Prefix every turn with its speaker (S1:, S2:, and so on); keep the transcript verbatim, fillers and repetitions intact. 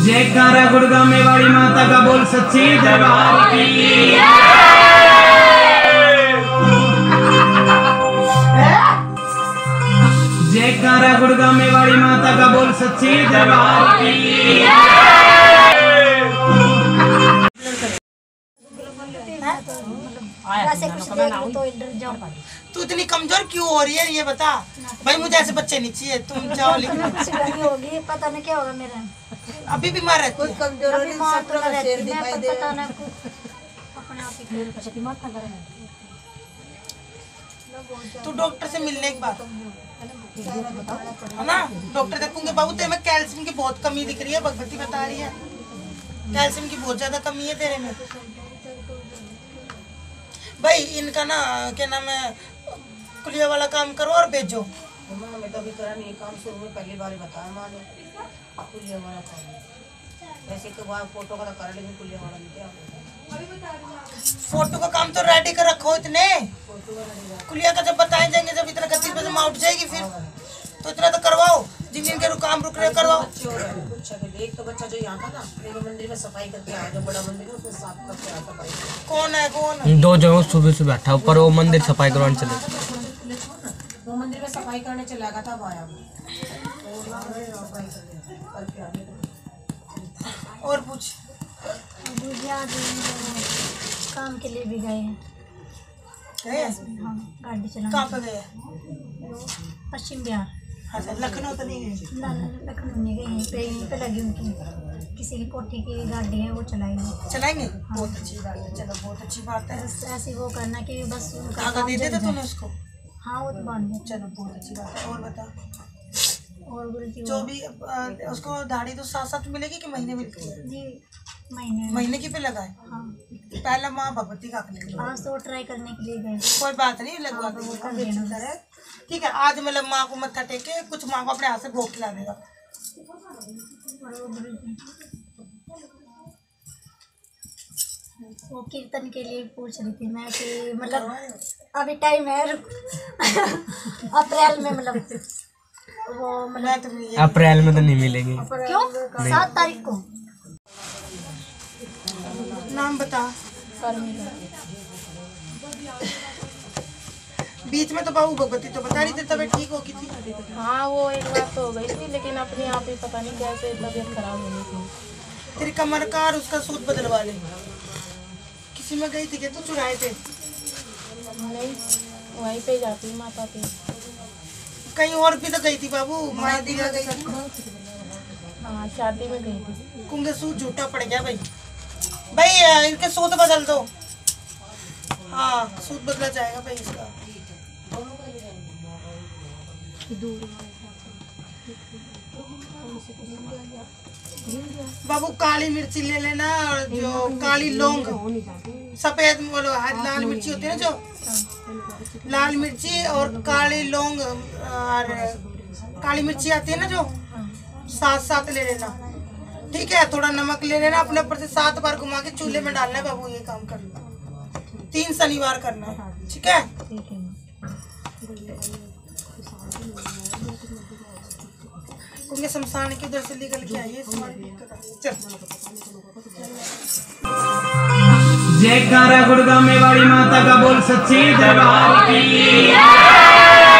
S1: जयकारा गुड़गामे वाली माता का बोल सच्ची दरबार की। जयकारा गुड़गामे वाली माता का बोल सच्ची दरबार की।
S2: तू इतनी कमजोर क्यों हो रही है ये बता भाई। मुझे ऐसे बच्चे नहीं चाहिए, तुम जाओ। लेकिन
S3: होगी पता नहीं क्या होगा मेरा।
S2: अभी बीमार रहती है।
S3: कमजोर हो रही है, पता ना अपने आप ही।
S2: तू डॉक्टर से मिलने के बाद है ना, डॉक्टर देखूंगे। बाबू तेरे में कैल्शियम की बहुत कमी दिख रही है, भगवती बता रही है कैल्शियम की बहुत ज्यादा कमी है तेरे में भाई। इनका ना क्या नाम है, कुलिया वाला काम करो और भेजो।
S4: मैं तो अभी करा नहीं काम, शुरू में पहली बार बताया माँ ने कुलिया वाला काम। वैसे तो वहाँ फोटो का करा, लेकिन कुलिया वाला नहीं क्या।
S2: फोटो का काम तो रेडी कर रखो इतने। कुलिया का जब बताए जाएंगे, जब इतना गति पे जमा उठ जाएगी फिर तो इतना तो करवाओ। जिन जिन के काम रुक रहे करवाओ।
S4: एक तो बच्चा जो यहाँ था ना, एक मंदिर में सफाई करके आया, जो बड़ा मंदिर है उसमें साफ करके आया सफाई।
S2: कौन है कौन है?
S1: दो जो सुबह से बैठा ऊपर, वो मंदिर सफाई करवाने चले।
S4: वो मंदिर में सफाई करने चला गया था, आया
S2: और पूछ।
S3: काम के लिए भी गए हैं। हाँ, गाड़ी चला।
S2: कहाँ पे गए?
S3: पश्चिम बिहार।
S2: अच्छा, लखनऊ तो नहीं गए?
S3: ना लखनऊ नहीं गए, यहीं पे यहीं पे लगी उनकी किसी की कोठी की गाड़ी है, वो चलाएंगे।
S2: चलाएंगे? हाँ। बहुत अच्छी बात है, चलो बहुत अच्छी बात है।
S3: ऐसी वो करना कि बस उनका
S2: काम दे देते तूने उसको?
S3: हाँ वो तो बांध दे।
S2: चलो बहुत अच्छी बात है। और बता।
S3: और बोलती
S2: जो भी उसको दाढ़ी तो साथ साथ मिलेगी कि महीने मिलती है?
S3: जी महीने
S2: महीने की पे लगाए।
S3: हाँ
S2: पहला माँ भगवती का अपने
S3: आज तो ट्राई करने के लिए गए।
S2: कोई बात नहीं, लगवा देंगे। ठीक है, आज मतलब माँ को मत्था टेके कुछ माँ को अपने हाथ से भोग खिला देगा।
S3: वो कीर्तन के लिए पूछ रही थी मैं कि मतलब अभी टाइम है अप्रैल में, मतलब वो मतलब
S1: अप्रैल में तो नहीं मिलेंगे।
S3: क्यों? सात तारीख को।
S2: नाम बता। बीच में तो बाबू भगवती तो बता रही थी तबीयत ठीक हो गई थी।
S5: हाँ वो एक बार तो हो गई थी, लेकिन अपने आप ही पता नहीं कैसे तबीयत खराब हो गई थी।
S2: तेरी कमर का और उसका सूद बदलवा ले। किसी में गई थी क्या तू? चुराए थे?
S5: नहीं, वहीं पे जाती माता पे।
S2: कहीं और भी तो गई थी बाबू। माँ दी गई थी।
S5: हाँ शादी में गई थी।
S2: कुंगे सूद झूठा पड़ गया भाई। भाई इनके सूद बदल दो। हाँ सूद बदला जाएगा भाई इसका। बाबू काली मिर्ची ले लेना, और जो काली लौंग, सफेद लाल मिर्ची होती है ना, जो लाल मिर्ची और काली लौंग और काली मिर्ची आती है ना, जो साथ साथ ले लेना। ठीक है, थोड़ा नमक ले लेना, अपने ऊपर से सात बार घुमा के चूल्हे में डालना है बाबू। ये काम करना तीन शनिवार करना है, ठीक है? क्योंकि शमशान की उधर से निकल के आइए। चल।
S1: जयकारा गुड़गामे वाली माता का बोल सच्ची दरबार की।